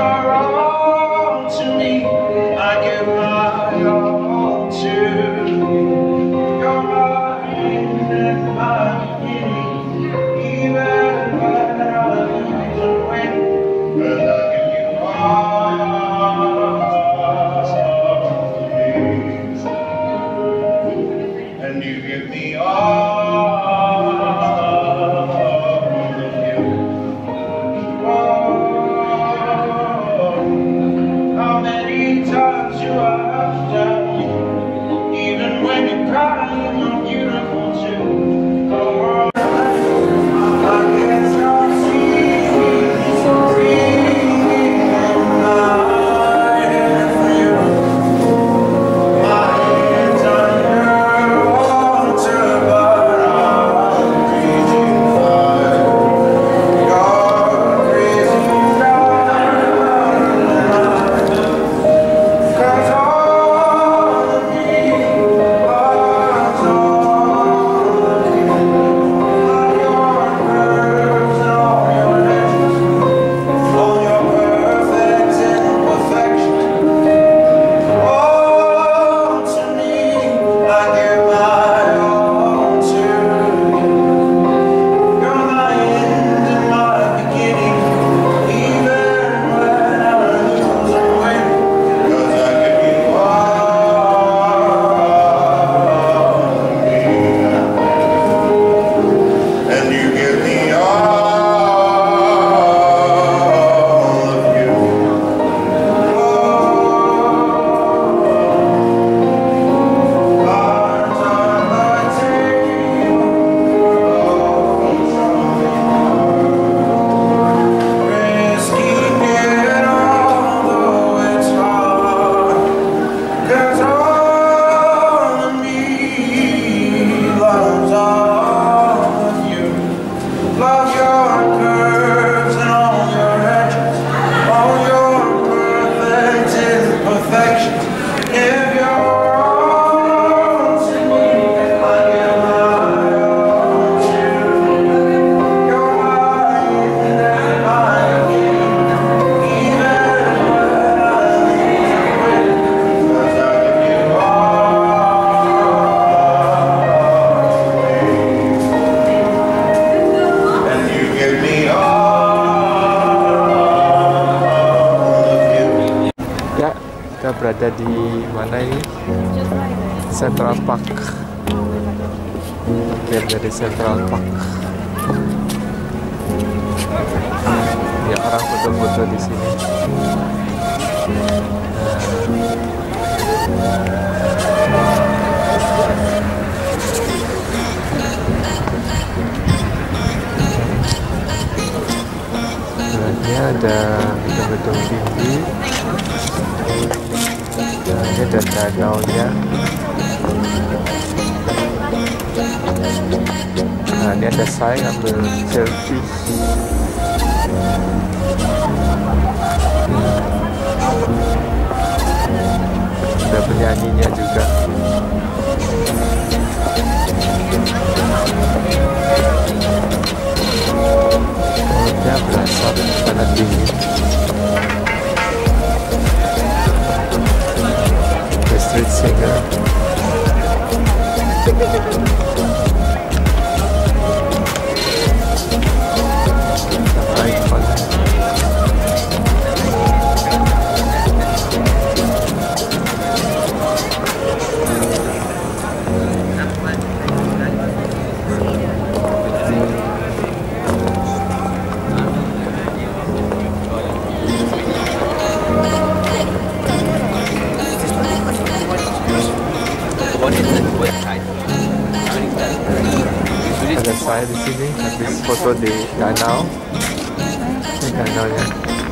your all to me, I give my all to you. You're my end and my beginning, even when I lose and win, 'cause I give you all of me, and you give me all. Berada di mana ini? Central Park. Berada di Central Park. Ya, orang foto-foto di sini. Ini ada gedung-gedung tinggi. Ini ada danaunya. Nah, ini ada saya ambil selfie. Ada penyanyinya juga. Ya, berasa sangat dingin. The street singer. Ada saya di sini habis foto di danau. Ini danaunya.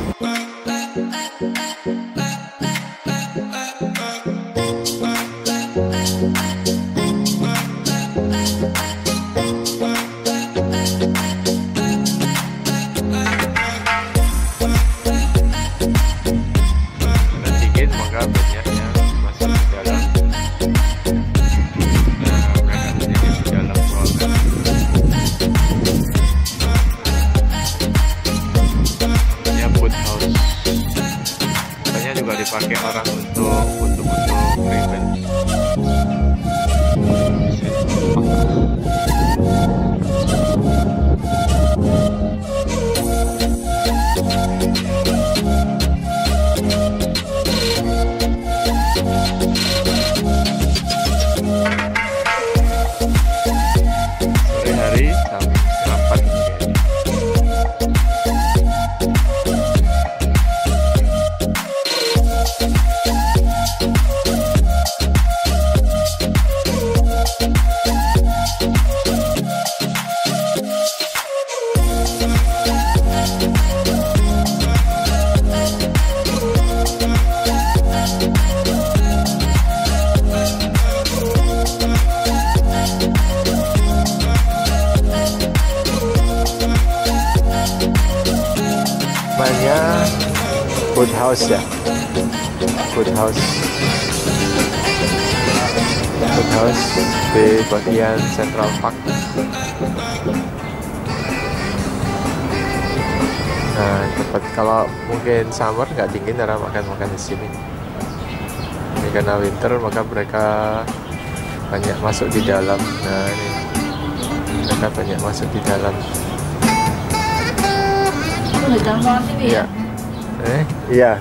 Dingin maka banyaknya masih di dalam. Boathouse. dipakai orang untuk pribadi. Sore hari sampai rapat. Namanya Boathouse ya, Boathouse di bagian Central Park. Nah, tempat kalau mungkin summer nggak dingin, orang makan di sini. Ini karena winter maka mereka banyak masuk di dalam. Nah, ini mereka banyak masuk di dalam. Iya. Iya.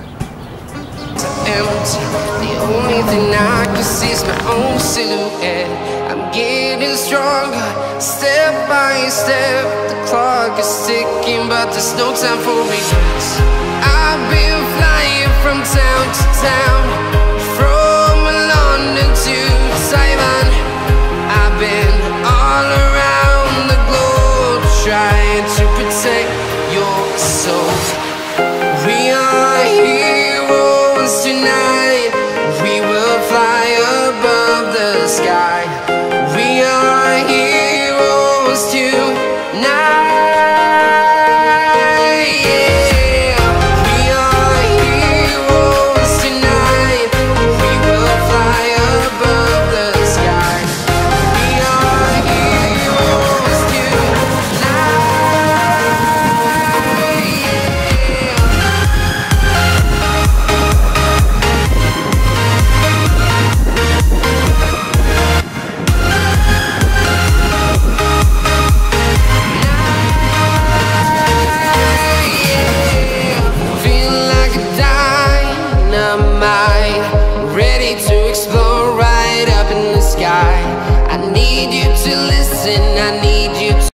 The only thing I can see is my own silhouette. I'm getting stronger, step by step. The clock is ticking, but there's no time for regrets. I've been flying from town to town, from London to Taiwan. I've been all around the globe trying to protect your soul. We are heroes tonight. We will fly above the sky. We are heroes tonight. Yeah. We are heroes tonight. We will fly above the sky. We are heroes tonight. Feel like a dynamite, ready to